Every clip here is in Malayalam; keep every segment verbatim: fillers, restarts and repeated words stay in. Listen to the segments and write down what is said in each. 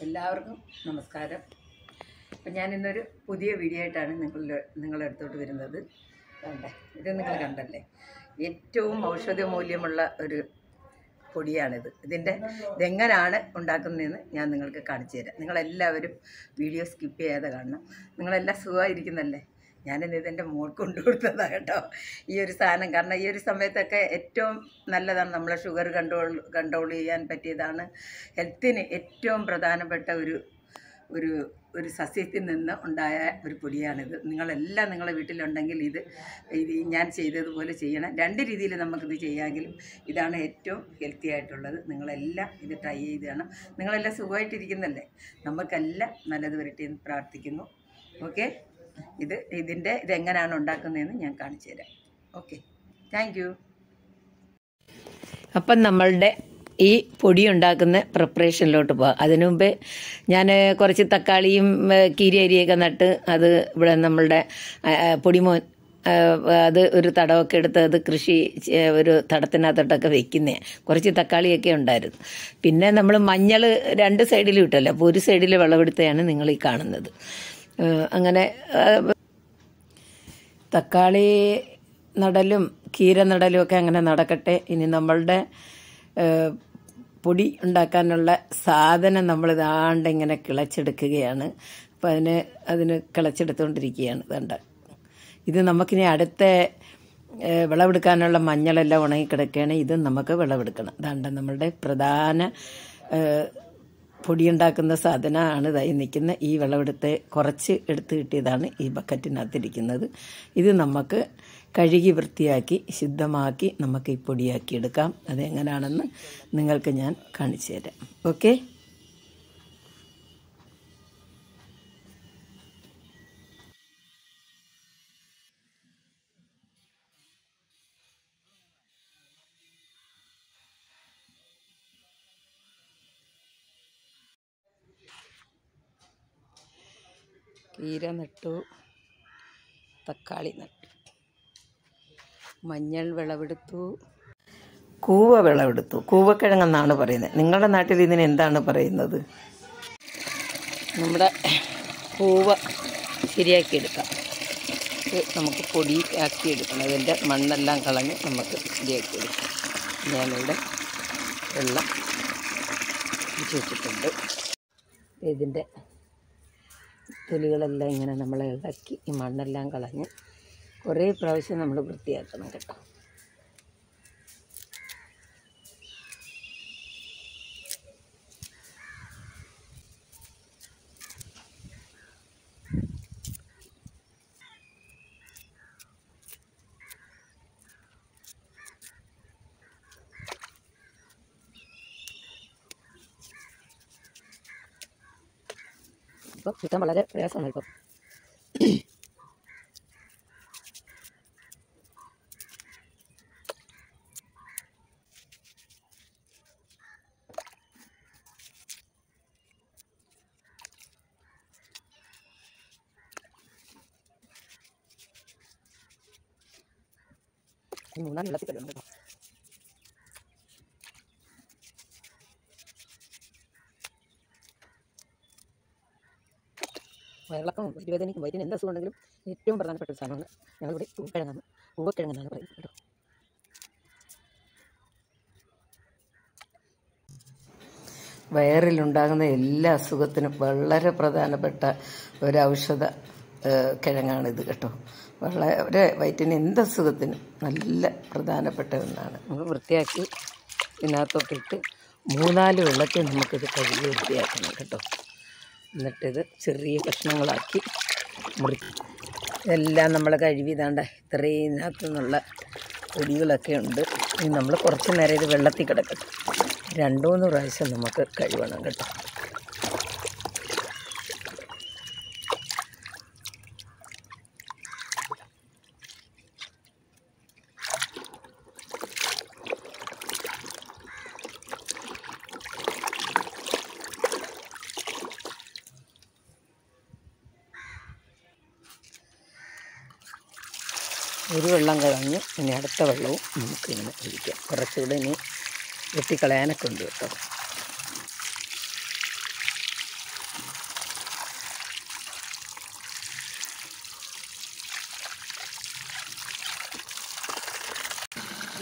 എല്ലാവർക്കും നമസ്കാരം. അപ്പം ഞാൻ ഇന്നൊരു പുതിയ വീഡിയോ ആയിട്ടാണ് നിങ്ങളുടെ നിങ്ങളുടെ അടുത്തോട്ട് വരുന്നത്. കണ്ടേ, ഇത് നിങ്ങൾ കണ്ടല്ലേ, ഏറ്റവും ഔഷധ മൂല്യമുള്ള ഒരു പൊടിയാണിത്. ഇതിൻ്റെ ഇതെങ്ങനെയാണ് ഉണ്ടാക്കുന്നതെന്ന് ഞാൻ നിങ്ങൾക്ക് കാണിച്ചു തരാം. നിങ്ങളെല്ലാവരും വീഡിയോ സ്കിപ്പ് ചെയ്യാതെ കാണണം. നിങ്ങളെല്ലാം സുഖമായിരിക്കുന്നല്ലേ? ഞാനിന്ന് ഇതെൻ്റെ മോൾ കൊണ്ടുകൊടുത്തതാണ് കേട്ടോ ഈ ഒരു സാധനം. കാരണം ഈ ഒരു സമയത്തൊക്കെ ഏറ്റവും നല്ലതാണ്, നമ്മളെ ഷുഗർ കൺട്രോൾ കൺട്രോൾ ചെയ്യാൻ പറ്റിയതാണ്. ഹെൽത്തിന് ഏറ്റവും പ്രധാനപ്പെട്ട ഒരു ഒരു ഒരു സസ്യത്തിൽ നിന്ന് ഉണ്ടായ ഒരു പൊടിയാണിത്. നിങ്ങളെല്ലാം നിങ്ങളെ വീട്ടിലുണ്ടെങ്കിൽ ഇത് ഇത് ഞാൻ ചെയ്തതുപോലെ ചെയ്യണം. രണ്ട് രീതിയിൽ നമുക്കിത് ചെയ്യാമെങ്കിലും ഇതാണ് ഏറ്റവും ഹെൽത്തി ആയിട്ടുള്ളത്. നിങ്ങളെല്ലാം ഇത് ട്രൈ ചെയ്ത് കാണണം. നിങ്ങളെല്ലാം സുഖമായിട്ടിരിക്കുന്നല്ലേ? നമുക്കെല്ലാം നല്ലത് വരട്ടെ എന്ന് പ്രാർത്ഥിക്കുന്നു. ഓക്കെ, ഇത് ഇതിൻ്റെ ഇതെങ്ങനെയാണ് ഉണ്ടാക്കുന്നതെന്ന് ഞാൻ കാണിച്ചു തരാം. Okay, thank you. അപ്പം നമ്മളുടെ ഈ പൊടി ഉണ്ടാക്കുന്ന പ്രിപ്പറേഷനിലോട്ട് പോകാം. അതിനു മുമ്പേ ഞാൻ കുറച്ച് തക്കാളിയും കീരി അരിയൊക്കെ നട്ട് അത് ഇവിടെ നമ്മളുടെ പൊടിമോൻ അത് ഒരു തടമൊക്കെ എടുത്ത് അത് കൃഷി ഒരു തടത്തിനകത്തോട്ടൊക്കെ വെക്കുന്നേ. കുറച്ച് തക്കാളിയൊക്കെ ഉണ്ടായിരുന്നു. പിന്നെ നമ്മൾ മഞ്ഞൾ രണ്ട് സൈഡിലും ഇട്ടല്ലോ, അപ്പോൾ ഒരു സൈഡിൽ വിളവെടുത്തെയാണ് നിങ്ങൾ ഈ കാണുന്നത്. അങ്ങനെ തക്കാളി നടലും കീര നടലും ഒക്കെ അങ്ങനെ നടക്കട്ടെ. ഇനി നമ്മളുടെ പൊടി ഉണ്ടാക്കാനുള്ള സാധനം നമ്മൾ ഇതാണ്ട് ഇങ്ങനെ കിളച്ചെടുക്കുകയാണ്. അപ്പം അതിന് അതിന് കിളച്ചെടുത്തുകൊണ്ടിരിക്കുകയാണ്. ഇതുണ്ട്, ഇത് നമുക്കിനി അടുത്ത വിളവെടുക്കാനുള്ള മഞ്ഞളെല്ലാം ഉണങ്ങിക്കിടക്കുകയാണ്. ഇത് നമുക്ക് വിളവെടുക്കണം. ഇതാണ്ട് നമ്മളുടെ പ്രധാന പൊടിയുണ്ടാക്കുന്ന സാധനമാണ് ഇതായി നിൽക്കുന്ന ഈ വിളവെടുത്ത് കുറച്ച് എടുത്ത് കിട്ടിയതാണ് ഈ ബക്കറ്റിനകത്തിരിക്കുന്നത്. ഇത് നമുക്ക് കഴുകി വൃത്തിയാക്കി ശുദ്ധമാക്കി നമുക്ക് ഈ പൊടിയാക്കി എടുക്കാം. അതെങ്ങനെയാണെന്ന് നിങ്ങൾക്ക് ഞാൻ കാണിച്ചു തരാം. ഓക്കെ, കീര നട്ടു, തക്കാളി നട്ടു, മഞ്ഞൾ വിളവെടുത്തു, കൂവ വിളവെടുത്തു. കൂവക്കിഴങ്ങെന്നാണ് പറയുന്നത്. നിങ്ങളുടെ നാട്ടിൽ ഇതിന് എന്താണ് പറയുന്നത്? നമ്മുടെ കൂവ ശരിയാക്കിയെടുക്കാം. നമുക്ക് പൊടി ആക്കിയെടുക്കണം. ഇതിൻ്റെ മണ്ണെല്ലാം കളഞ്ഞ് നമുക്ക് ശരിയാക്കിയെടുക്കാം. ഞാനിവിടെ വെള്ളം ഒഴിച്ച് വെച്ചിട്ടുണ്ട്. ഇതിൻ്റെ തൊലികളെല്ലാം ഇങ്ങനെ നമ്മൾ ഇളക്കി ഈ മണ്ണെല്ലാം കളഞ്ഞ് കുറേ പ്രാവശ്യം നമ്മൾ വൃത്തിയാക്കണം കേട്ടോ. ഇപ്പം കിട്ടാൻ വളരെ പ്രയാസമാണ്. ഇപ്പം മൂന്നാല് വെള്ളത്തിൽ കഴിയുന്നുണ്ട് കേട്ടോ. വയറിളക്കം വയറ്റുവേദനയ്ക്കും വയറ്റിന് എന്ത് അസുഖം ഉണ്ടെങ്കിലും ഏറ്റവും പ്രധാനപ്പെട്ട ഒരു സാധനമാണ്. ഞങ്ങളിവിടെ പൂക്കിഴങ്ങാണ് പൂവക്കിഴങ്ങെന്നാണ് പറയുന്നത് കേട്ടോ. വയറിലുണ്ടാകുന്ന എല്ലാ അസുഖത്തിനും വളരെ പ്രധാനപ്പെട്ട ഒരു ഔഷധ കിഴങ്ങാണിത് കേട്ടോ. വളരെ വയറ്റിന് എന്ത് അസുഖത്തിനും നല്ല പ്രധാനപ്പെട്ട ഒന്നാണ്. നമുക്ക് വൃത്തിയാക്കി ഇതിനകത്തോട്ടിട്ട് മൂന്നാല് വെള്ളത്തിൽ നമുക്കിത് കഴുകി വൃത്തിയാക്കണം കേട്ടോ. എന്നിട്ടിത് ചെറിയ കഷ്ണങ്ങളാക്കി മുറി ഇതെല്ലാം നമ്മൾ കഴുകി ഇതാണ്ട ഇത്രയും ഇതിനകത്തു നിന്നുള്ള പൊടികളൊക്കെ ഉണ്ട്. ഇനി നമ്മൾ കുറച്ച് നേരം ഇത് വെള്ളത്തിൽ കിടക്കട്ടെ. രണ്ടു മൂന്ന് പ്രാവശ്യം നമുക്ക് കഴുകണം കേട്ടോ. ഒരു വെള്ളം കളഞ്ഞ് ഇനി അടുത്ത വെള്ളവും നമുക്കിങ്ങനെ ഒഴിക്കാം. കുറച്ചുകൂടെ ഇനി വെട്ടിക്കളയാനൊക്കെ ഉണ്ട് കേട്ടോ.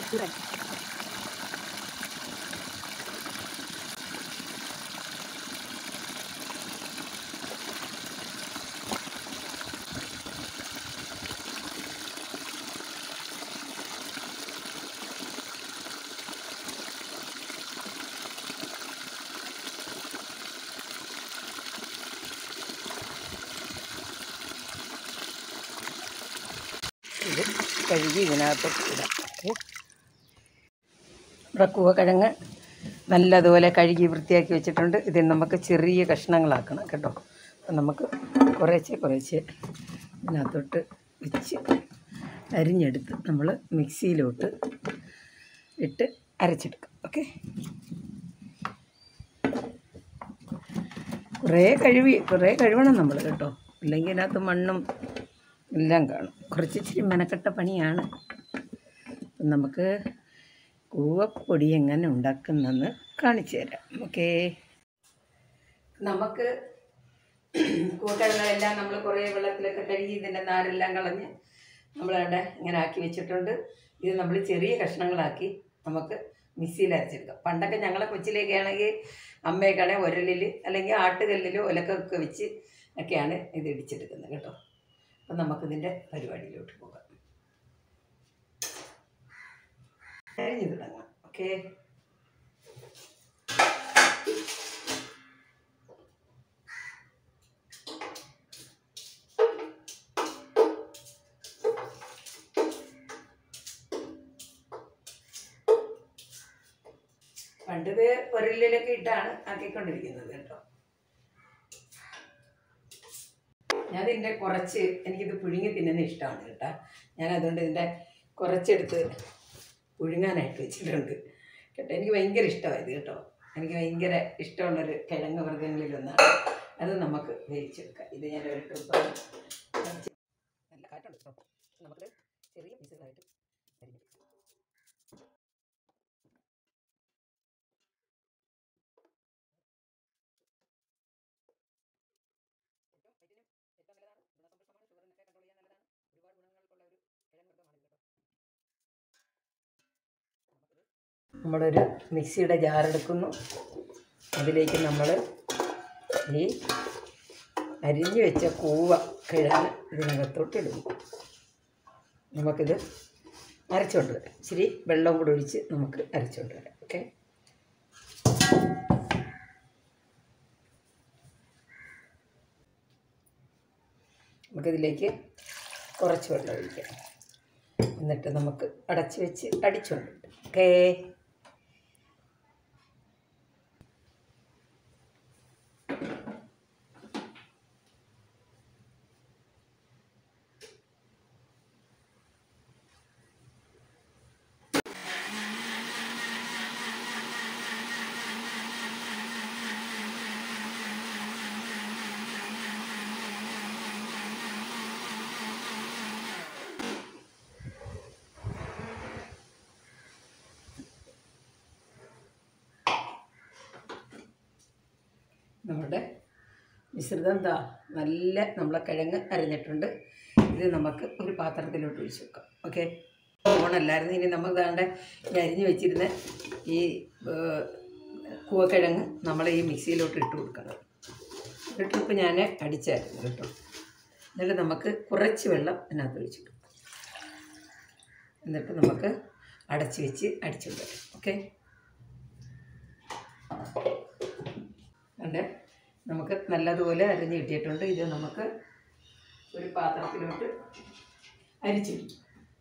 ഇത് കഴുകി ഇതിനകത്തോട്ട് ഇടാം. ഇവിടെ കൂവക്കിഴങ്ങ് നല്ലതുപോലെ കഴുകി വൃത്തിയാക്കി വെച്ചിട്ടുണ്ട്. ഇത് നമുക്ക് ചെറിയ കഷ്ണങ്ങളാക്കണം കേട്ടോ. അപ്പം നമുക്ക് കുറേശ്ശെ കുറേശ്ശെ ഇതിനകത്തോട്ട് വെച്ച് അരിഞ്ഞെടുത്ത് നമ്മൾ മിക്സിയിലോട്ട് ഇട്ട് അരച്ചെടുക്കാം. ഓക്കെ, കുറേ കഴുകി കുറേ കഴുകണം നമ്മൾ കേട്ടോ, ഇല്ലെങ്കിൽ ഇതിനകത്ത് മണ്ണും എല്ലാം കാണും. കുറച്ച് ഇച്ചിരി മെനക്കെട്ട പണിയാണ്. നമുക്ക് കൂവപ്പൊടി എങ്ങനെ ഉണ്ടാക്കുന്നതെന്ന് കാണിച്ചു തരാം. ഓക്കേ, നമുക്ക് കൂവക്കിഴങ്ങെല്ലാം നമ്മൾ കുറേ വെള്ളത്തിലൊക്കെ കഴുകി ഇതിൻ്റെ നാരെല്ലാം കളഞ്ഞ് നമ്മളവിടെ ഇങ്ങനെ ആക്കി വെച്ചിട്ടുണ്ട്. ഇത് നമ്മൾ ചെറിയ കഷ്ണങ്ങളാക്കി നമുക്ക് മിക്സിയിൽ അരച്ചെടുക്കാം. പണ്ടൊക്കെ ഞങ്ങളെ കൊച്ചിലേക്ക് ആണെങ്കിൽ അമ്മയൊക്കെയാണെങ്കിൽ ഉരലിൽ അല്ലെങ്കിൽ ആട്ടുകല്ലിലോ ഒലക്കൊക്കെ വെച്ച് ഒക്കെയാണ് ഇത് ഇടിച്ചെടുക്കുന്നത് കേട്ടോ. അപ്പം നമുക്കിതിൻ്റെ പരിപാടിയിലോട്ട് പോകാം. അരിഞ്ഞ് തുടങ്ങാം. ഓക്കെ, പണ്ടിത് ഒരലിലൊക്കെ ഇട്ടാണ് ആക്കിക്കൊണ്ടിരിക്കുന്നത് കേട്ടോ. ഞാനിതിൻ്റെ കുറച്ച്, എനിക്കിത് പുഴുങ്ങി തിന്നുന്ന ഇഷ്ടമാണ് കേട്ടോ. ഞാനതുകൊണ്ട് ഇതിൻ്റെ കുറച്ചെടുത്ത് പുഴുങ്ങാനായിട്ട് വെച്ചിട്ടുണ്ട് കേട്ടോ. എനിക്ക് ഭയങ്കര ഇഷ്ടമായത് കേട്ടോ. എനിക്ക് ഭയങ്കര ഇഷ്ടമുള്ളൊരു കിഴങ്ങ് വർഗ്ഗങ്ങളിലൊന്നാണ്. അത് നമുക്ക് വേവിച്ചെടുക്കാം. ഇത് ഞാൻ ഒരു ട്രിപ്പ് നല്ല കാറ്റുണ്ട് കേട്ടോ. നമുക്ക് ചെറിയ പീസുകളായിട്ട് അരിഞ്ഞെടുക്കാം. നമ്മളൊരു മിക്സിയുടെ ജാറെടുക്കുന്നു. അതിലേക്ക് നമ്മൾ ഈ അരിഞ്ഞു വെച്ച കൂവ കിഴങ്ങ് ഇതിനകത്തോട്ട് ഇടുന്നു. നമുക്കിത് അരച്ചുകൊണ്ട് വരാം. ഇച്ചിരി വെള്ളം കൂടെ ഒഴിച്ച് നമുക്ക് അരച്ചുകൊണ്ട് വരാം. ഓക്കെ, നമുക്കിതിലേക്ക് കുറച്ച് വെള്ളം ഒഴിക്കാം. എന്നിട്ട് നമുക്ക് അടച്ച് വെച്ച് അടിച്ചുകൊണ്ട് വരാം. ഓക്കേ, നമ്മുടെ മിശ്രിതം എന്താ നല്ല നമ്മളെ കിഴങ്ങ് അരിഞ്ഞിട്ടുണ്ട്. ഇത് നമുക്ക് ഒരു പാത്രത്തിലോട്ട് ഒഴിച്ച് വെക്കാം. ഓക്കെ, ഓണല്ലായിരുന്നു. ഇനി നമുക്ക് ദാണ്ട് ഈ അരിഞ്ഞ് വെച്ചിരുന്ന ഈ കൂവക്കിഴങ്ങ് നമ്മൾ ഈ മിക്സിയിലോട്ട് ഇട്ട് കൊടുക്കണം. ഒരു ട്രിപ്പ് ഞാൻ അടിച്ചായിരുന്നു കേട്ടോ. എന്നിട്ട് നമുക്ക് കുറച്ച് വെള്ളം അതിനകത്ത് ഒഴിച്ചിട്ടു. എന്നിട്ട് നമുക്ക് അടച്ച് വെച്ച് അടിച്ചുകൊണ്ട് വരാം. ഓക്കെ, ഉണ്ട് നമുക്ക് നല്ലതുപോലെ അരിഞ്ഞ് കിട്ടിയിട്ടുണ്ട്. ഇത് നമുക്ക് ഒരു പാത്രത്തിലോട്ട് അരിച്ചിടും.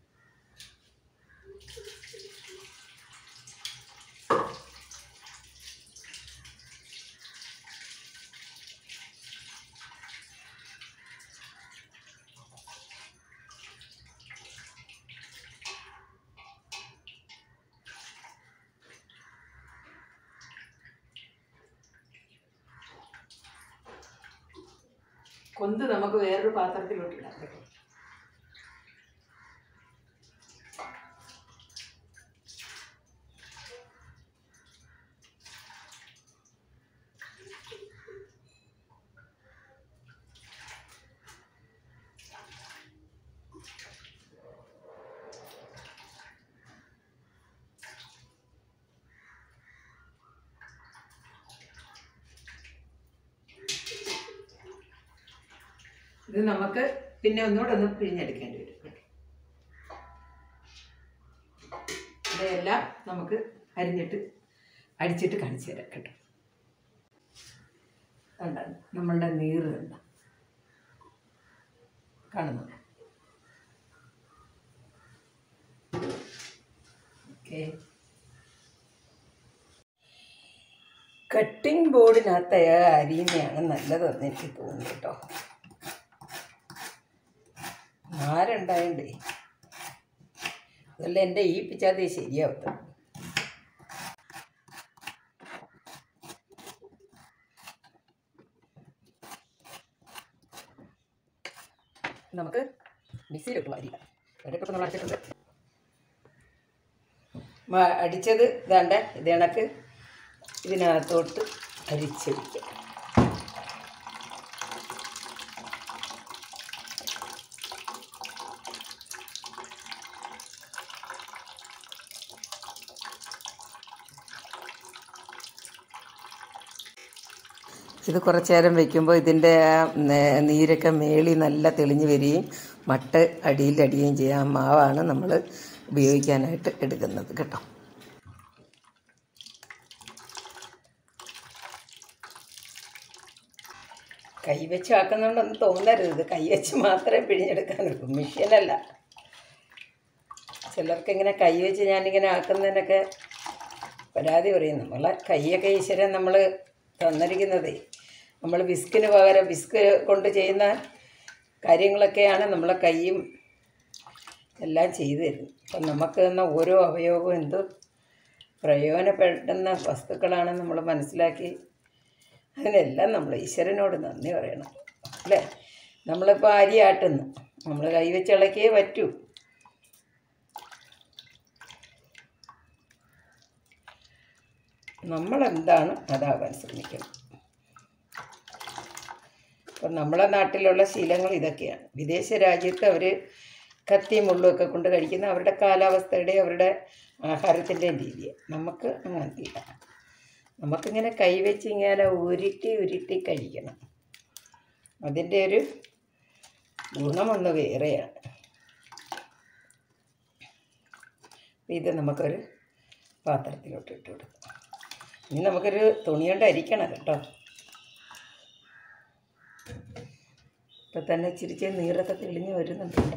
കൊന്ത് നമുക്ക് വേറൊരു പാത്രത്തിലോട്ട് ഇടാം കേട്ടോ. ഇത് നമുക്ക് പിന്നെ ഒന്നുകൂടെ ഒന്ന് പിഴിഞ്ഞെടുക്കേണ്ടി വരും കേട്ടോ. ഇതെല്ലാം നമുക്ക് അരിഞ്ഞിട്ട് അടിച്ചിട്ട് കാണിച്ചു തരാം കേട്ടോ. കണ്ട നമ്മളുടെ നീറ് കണ്ട കാണുന്നുണ്ട്. ഓക്കെ, കട്ടിംഗ് ബോർഡിനകത്ത് അരിയുന്നതാണ് നല്ലതെന്ന് എനിക്ക് തോന്നുന്നു കേട്ടോ. ആരുണ്ടായണ്ടേ അതല്ല എൻ്റെ ഈ പിച്ചാതെ ശരിയാവത്ത. നമുക്ക് മിക്സിയിലിട്ട് അരിയാം. ഇടയ്ക്കൊക്കെ നമ്മൾ അടിച്ചിട്ടുണ്ട്. അടിച്ചത് ഇതാണ്ട് ഇത് കണക്ക് ഇതിനകത്തോട്ട് അരിച്ചെടുക്കുക. ഇത് കുറച്ച് നേരം വയ്ക്കുമ്പോൾ ഇതിൻ്റെ നീരൊക്കെ മേളി നല്ല തെളിഞ്ഞ് വരികയും മട്ട് അടിയിൽ അടിയുകയും ചെയ്യാം. ആ മാവാണ് നമ്മൾ ഉപയോഗിക്കാനായിട്ട് എടുക്കുന്നത് കേട്ടോ. കൈവച്ച് ആക്കുന്നുണ്ടെന്ന് തോന്നരുത്. ഇത് കൈവച്ച് മാത്രമേ പിഴിഞ്ഞെടുക്കാനുള്ളൂ, മെഷീനല്ല. ചിലർക്ക് ഇങ്ങനെ കൈവച്ച് ഞാനിങ്ങനെ ആക്കുന്നതിനൊക്കെ പരാതി പറയും. നമ്മളെ കൈയൊക്കെ ഈശ്വരൻ നമ്മൾ തന്നിരിക്കുന്നതേ. നമ്മൾ വിസ്കിന് പകരം വിസ്ക് കൊണ്ട് ചെയ്യുന്ന കാര്യങ്ങളൊക്കെയാണ് നമ്മളെ കൈയും എല്ലാം ചെയ്തു തരുന്നത്. അപ്പം നമുക്ക് തന്ന ഓരോ അവയവവും എന്ത് പ്രയോജനപ്പെടുന്ന വസ്തുക്കളാണ് നമ്മൾ മനസ്സിലാക്കി അതിനെല്ലാം നമ്മൾ ഈശ്വരനോട് നന്ദി പറയണം അല്ലേ. നമ്മളിപ്പോൾ അരി ആട്ടുന്നു, നമ്മൾ കൈവച്ച് ഇളക്കിയേ പറ്റൂ. നമ്മളെന്താണ് അതാവാൻ ശ്രമിക്കണം. അപ്പം നമ്മളെ നാട്ടിലുള്ള ശീലങ്ങൾ ഇതൊക്കെയാണ്. വിദേശ രാജ്യത്ത് അവർ കത്തിയും മുള്ളുമൊക്കെ കൊണ്ട് കഴിക്കുന്ന അവരുടെ കാലാവസ്ഥയുടെ അവരുടെ ആഹാരത്തിൻ്റെയും രീതിയാണ്. നമുക്ക് അങ്ങനെയില്ല. നമുക്കിങ്ങനെ കൈവച്ച് ഇങ്ങനെ ഉരുട്ടി ഉരുട്ടി കഴിക്കണം. അതിൻ്റെ ഒരു ഗുണമൊന്ന് വേറെയാണ്. ഇത് നമുക്കൊരു പാത്രത്തിലോട്ട് ഇട്ട് കൊടുക്കാം. ഇനി നമുക്കൊരു തുണി കൊണ്ട് അരിക്കണം കേട്ടോ. ഇപ്പം തന്നെ ഇച്ചിരിച്ച് നീരൊക്കെ തെളിഞ്ഞ് വരുന്നുണ്ട്.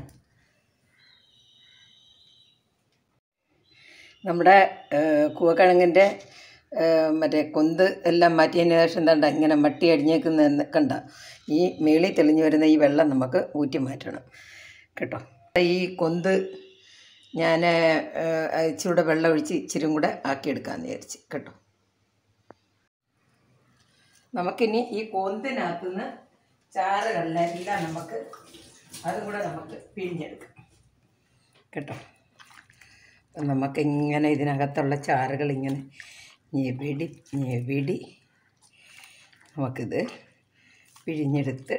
നമ്മുടെ കൂവക്കിഴങ്ങിൻ്റെ മറ്റേ കൊന്ത് എല്ലാം മാറ്റിയതിന് ശേഷം എന്താണ്ട ഇങ്ങനെ മട്ടി അടിഞ്ഞേക്കുന്ന കണ്ട ഈ മേളിൽ തെളിഞ്ഞ് വരുന്ന ഈ വെള്ളം നമുക്ക് ഊറ്റി മാറ്റണം കേട്ടോ. ഈ കൊന്ത് ഞാൻ ഇച്ചിരൂടെ വെള്ളം ഒഴിച്ച് ഇച്ചിരും കൂടെ ആക്കിയെടുക്കാമെന്ന് വിചാരിച്ച് കേട്ടോ. നമുക്കിനി ഈ കൊന്തിനകത്തുനിന്ന് ചാറുകളിലെല്ലാം നമുക്ക് അതും കൂടെ നമുക്ക് പിഴിഞ്ഞെടുക്കാം കേട്ടോ. അപ്പം നമുക്കിങ്ങനെ ഇതിനകത്തുള്ള ചാറുകൾ ഇങ്ങനെ ഞെവിടി ഞെവിടി നമുക്കിത് പിഴിഞ്ഞെടുത്ത്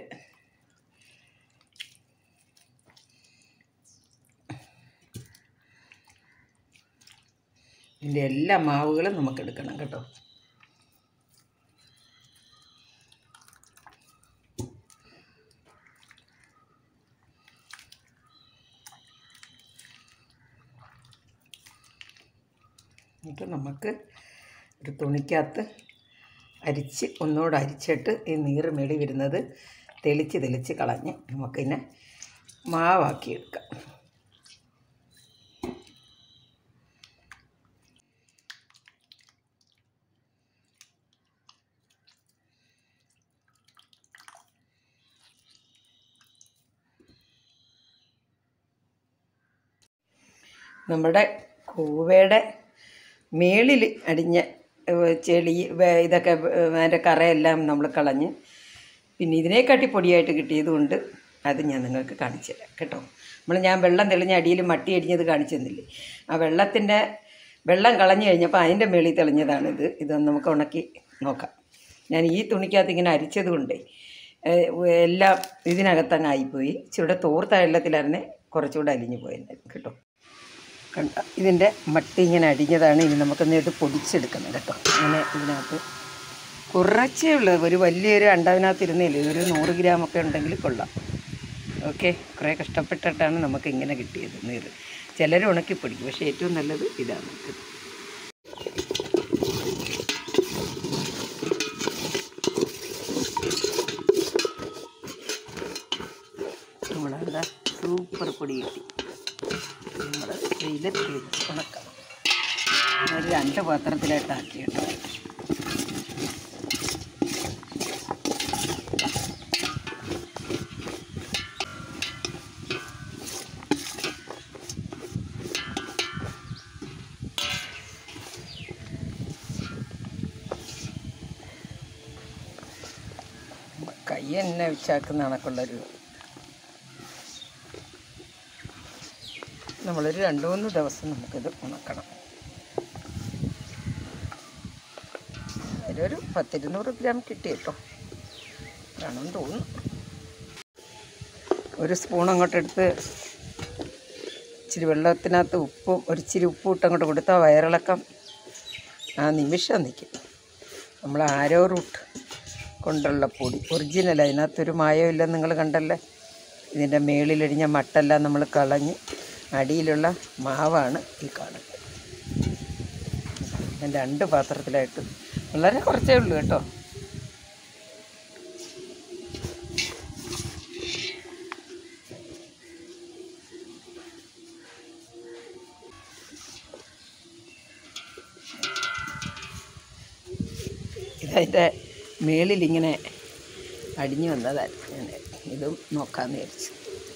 ഇതിൻ്റെ എല്ലാ മാവുകളും നമുക്കെടുക്കണം കേട്ടോ. എന്നിട്ട് നമുക്ക് ഒരു തുണിക്കകത്ത് അരിച്ച് ഒന്നുകൂടെ അരിച്ചിട്ട് ഈ നീറ് മേടി വരുന്നത് തെളിച്ച് തെളിച്ച് കളഞ്ഞ് നമുക്കിതിനെ മാവാക്കിയെടുക്കാം. നമ്മുടെ കൂവയുടെ മേളിൽ അടിഞ്ഞ ചെളി ഇതൊക്കെ അതിൻ്റെ കറയെല്ലാം നമ്മൾ കളഞ്ഞ് പിന്നെ ഇതിനെക്കാട്ടി പൊടിയായിട്ട് കിട്ടിയത് കൊണ്ട് അത് ഞാൻ നിങ്ങൾക്ക് കാണിച്ചു തരാം കേട്ടോ. നമ്മൾ ഞാൻ വെള്ളം തെളിഞ്ഞ അടിയിൽ മട്ടി അടിഞ്ഞത് കാണിച്ചു തന്നില്ലേ, ആ വെള്ളത്തിൻ്റെ വെള്ളം കളഞ്ഞു കഴിഞ്ഞപ്പോൾ അതിൻ്റെ മേളിൽ തെളിഞ്ഞതാണിത്. ഇതൊന്ന് നമുക്ക് ഉണക്കി നോക്കാം. ഞാൻ ഈ തുണിക്കകത്ത് ഇങ്ങനെ അരിച്ചത് കൊണ്ട് എല്ലാം ഇതിനകത്തങ്ങ് ആയിപ്പോയി. ഇച്ചിരി തോർത്ത വെള്ളത്തിലായിരുന്നെ കുറച്ചുകൂടെ അലിഞ്ഞു പോയിരുന്നു കേട്ടോ. കണ്ട ഇതിൻ്റെ മട്ടി ഇങ്ങനെ അടിഞ്ഞതാണ്. ഇനി നമുക്കൊന്ന് ഇത് പൊടിച്ചെടുക്കണം കേട്ടോ. ഇങ്ങനെ ഇതിനകത്ത് കുറച്ചേ ഉള്ളൂ, ഒരു വലിയൊരു അണ്ടവിനകത്ത് ഇരുന്നില്ല, ഒരു നൂറ് ഗ്രാമൊക്കെ ഉണ്ടെങ്കിൽ കൊള്ളാം. ഓക്കെ, കുറേ കഷ്ടപ്പെട്ടിട്ടാണ് നമുക്ക് ഇങ്ങനെ കിട്ടിയത് നീർ. ചിലർ ഉണക്കി പൊടിക്കും, പക്ഷേ ഏറ്റവും നല്ലത് ഇതാണ്. നമ്മളെന്താ സൂപ്പർ പൊടി കിട്ടി. നമ്മൾ വെയിലത്ത് വെച്ച് ഉണക്കണം. ഒരു രണ്ട് പാത്രത്തിലായിട്ടാക്കി കേട്ടോ. കൈ എന്നെ വെച്ചാക്കുന്ന കണക്കുള്ളൊരു നമ്മളൊരു രണ്ട് മൂന്ന് ദിവസം നമുക്കിത് ഉണക്കണം. അതിലൊരു പത്തിരുന്നൂറ് ഗ്രാം കിട്ടി കേട്ടോ, വേണമെന്ന് തോന്നുന്നു. ഒരു സ്പൂൺ അങ്ങോട്ടെടുത്ത് ഇച്ചിരി വെള്ളത്തിനകത്ത് ഉപ്പും ഒരിച്ചിരി ഉപ്പും ഇട്ട് അങ്ങോട്ട് കൊടുത്താൽ വയറിളക്കം ആ നിമിഷം നിൽക്കും. നമ്മൾ ആരോ റൂട്ട് കൊണ്ടുള്ള പൊടി ഒറിജിനൽ, അതിനകത്തൊരു മായമില്ലെന്ന് നിങ്ങൾ കണ്ടല്ലേ. ഇതിൻ്റെ മേളിലടിഞ്ഞ മട്ടെല്ലാം നമ്മൾ കളഞ്ഞ് അടിയിലുള്ള മാവാണ് ഈ കാണുന്നത്. ഞാൻ രണ്ട് പാത്രത്തിലായിട്ട് വളരെ കുറച്ചേ ഉള്ളൂ കേട്ടോ. ഇതതിൻ്റെ മേളിലിങ്ങനെ അടിഞ്ഞു വന്നതാണ്. ഞാൻ ഇതും നോക്കാമെന്ന് വിചാരിച്ചു.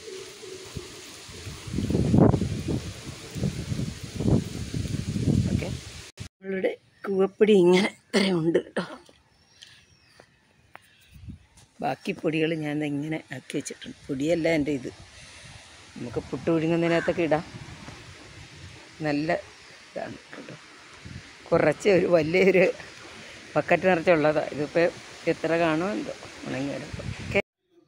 ഓക്കെ, നമ്മളുടെ കൂവപ്പൊടി ഇങ്ങനെ ഇത്രയുണ്ട് കേട്ടോ. ബാക്കി പൊടികൾ ഞാൻ ഇങ്ങനെ ആക്കി വെച്ചിട്ടുണ്ട്. പൊടിയല്ല എൻ്റെ ഇത്, നമുക്ക് പുട്ട് പുഴുങ്ങുന്നതിനകത്തൊക്കെ ഇടാം. നല്ല ഇതാണ് കേട്ടോ. കുറച്ച് ഒരു വലിയൊരു ബക്കറ്റ് നിറച്ചുള്ളതാണ്. ഇതിപ്പോൾ എത്ര കാണുമോ എന്തോ ഉണങ്ങി വരുമ്പോൾ. ഓക്കെ,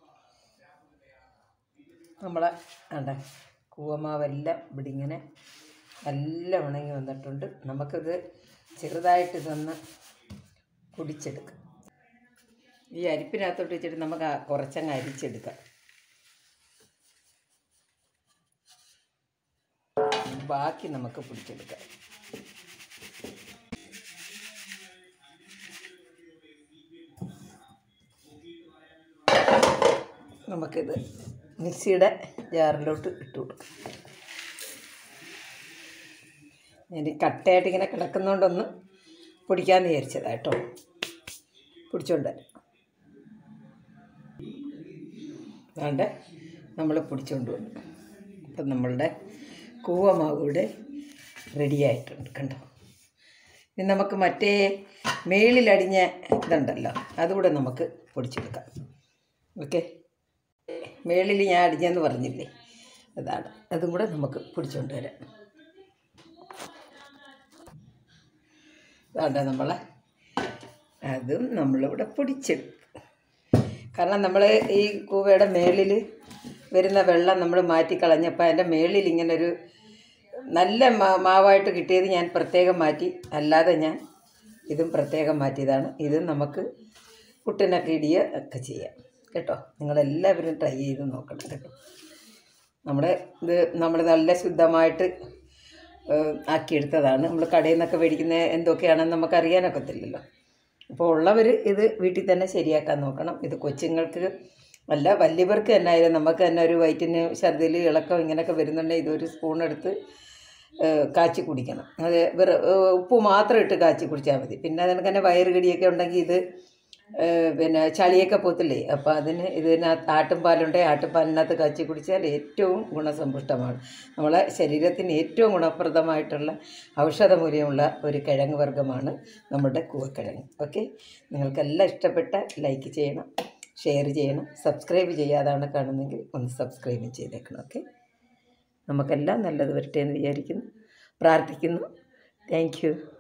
നമ്മളെ വേണ്ട കൂവമാവെല്ലാം ഇവിടെ ഇങ്ങനെ നല്ല ഉണങ്ങി വന്നിട്ടുണ്ട്. നമുക്കിത് ചെറുതായിട്ട് ഇതൊന്ന് പൊടിച്ചെടുക്കാം. ഈ അരിപ്പിനകത്തോട്ട് വെച്ചിട്ട് നമുക്ക് കുറച്ചങ്ങ് അരിച്ചെടുക്കാം. ബാക്കി നമുക്ക് പൊടിച്ചെടുക്കാം. നമുക്കിത് മിക്സിയുടെ ജാറിലോട്ട് ഇട്ട് കൊടുക്കാം. ഞാൻ കട്ടയായിട്ട് ഇങ്ങനെ കിടക്കുന്നതുകൊണ്ടൊന്ന് പൊടിക്കാമെന്ന് വിചാരിച്ചതാണ് കേട്ടോ. പൊടിച്ചുകൊണ്ട് വേണ്ട നമ്മൾ പൊടിച്ചുകൊണ്ട് വന്നു. അപ്പം നമ്മളുടെ കൂവമാവ് ഇവിടെ റെഡിയായിട്ടുണ്ട് കണ്ടോ. ഇനി നമുക്ക് മറ്റേ മേളിലടിഞ്ഞ ഇതുണ്ടല്ലോ, അതുകൂടെ നമുക്ക് പൊടിച്ചെടുക്കാം. ഓക്കെ, മേളിൽ ഞാൻ അടിഞ്ഞെന്ന് പറഞ്ഞില്ലേ, അതാണ്. അതും കൂടെ നമുക്ക് പൊടിച്ചുകൊണ്ട് വരാം. വേണ്ട നമ്മളെ അതും നമ്മളിവിടെ പൊടിച്ചെടുക്കും. കാരണം നമ്മൾ ഈ കൂവയുടെ മേളിൽ വരുന്ന വെള്ളം നമ്മൾ മാറ്റിക്കളഞ്ഞപ്പോൾ അതിൻ്റെ മേളിൽ ഇങ്ങനൊരു നല്ല മാവായിട്ട് കിട്ടിയത് ഞാൻ പ്രത്യേകം മാറ്റി. അല്ലാതെ ഞാൻ ഇതും പ്രത്യേകം മാറ്റിയതാണ്. ഇതും നമുക്ക് പുട്ടിനൊക്കെ ഇടിയ ഒക്കെ ചെയ്യാം കേട്ടോ. നിങ്ങളെല്ലാവരും ട്രൈ ചെയ്ത് നോക്കണം കേട്ടോ. നമ്മുടെ ഇത് നമ്മൾ നല്ല ശുദ്ധമായിട്ട് ആക്കിയെടുത്തതാണ്. നമ്മൾ കടയിൽ നിന്നൊക്കെ മേടിക്കുന്ന എന്തൊക്കെയാണെന്ന് നമുക്കറിയാനൊക്കത്തില്ലല്ലോ. അപ്പോൾ ഉള്ളവർ ഇത് വീട്ടിൽ തന്നെ ശരിയാക്കാൻ നോക്കണം. ഇത് കൊച്ചുങ്ങൾക്ക് അല്ല വലിയവർക്ക് തന്നെ ആയാലും നമുക്ക് തന്നെ ഒരു വയറ്റിന് ഛർദിൽ ഇളക്കം ഇങ്ങനെയൊക്കെ വരുന്നുണ്ടെങ്കിൽ ഇതൊരു സ്പൂൺ എടുത്ത് കാച്ചി കുടിക്കണം. അത് വെറു ഉപ്പ് മാത്രം ഇട്ട് കാച്ചി കുടിച്ചാൽ മതി. പിന്നെ അതിനൊക്കെ തന്നെ വയറുകടിയൊക്കെ ഉണ്ടെങ്കിൽ ഇത് പിന്നെ ചളിയൊക്കെ പോത്തില്ലേ, അപ്പോൾ അതിന് ഇതിനകത്ത് ആട്ടുംപാലുണ്ടെങ്കിൽ ആട്ടുംപാലിനകത്ത് കാച്ചി കുടിച്ചാൽ ഏറ്റവും ഗുണസമ്പുഷ്ടമാണ്. നമ്മളെ ശരീരത്തിന് ഏറ്റവും ഗുണപ്രദമായിട്ടുള്ള ഔഷധമൂല്യമുള്ള ഒരു കിഴങ്ങ് വർഗ്ഗമാണ് നമ്മുടെ കൂവക്കിഴങ്ങ്. ഓക്കെ, നിങ്ങൾക്കെല്ലാം ഇഷ്ടപ്പെട്ട ലൈക്ക് ചെയ്യണം, ഷെയർ ചെയ്യണം, സബ്സ്ക്രൈബ് ചെയ്യാതാണ് കാണുന്നെങ്കിൽ ഒന്ന് സബ്സ്ക്രൈബ് ചെയ്തേക്കണം. ഓക്കെ, നമുക്കെല്ലാം നല്ലത് വരട്ടെ എന്ന് വിചാരിക്കുന്നു, പ്രാർത്ഥിക്കുന്നു. Thank U.